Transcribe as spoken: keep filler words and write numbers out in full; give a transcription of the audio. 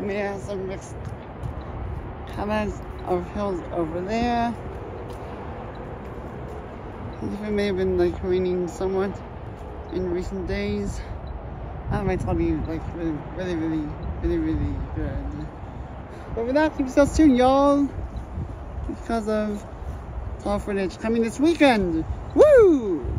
may have some mixed comments of hills over there. It may have been like raining somewhat in recent days. That might all be like really, really, really, really, really good. But with that, keep yourselves tuned, y'all, because of fall footage coming this weekend. Woo!